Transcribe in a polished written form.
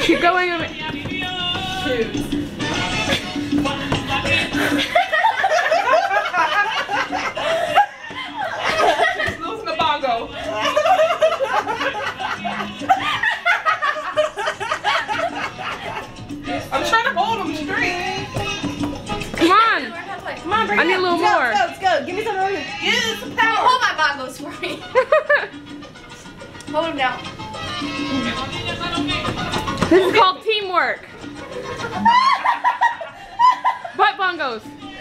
Keep going. Choose. She's losing the bongo. I'm trying to hold them straight. Come on. Come on, bring I it need up. a little more. Let's go. Give me some more. Use some power. Hold my bongos for me. Hold them down. This is called teamwork. Butt bongos.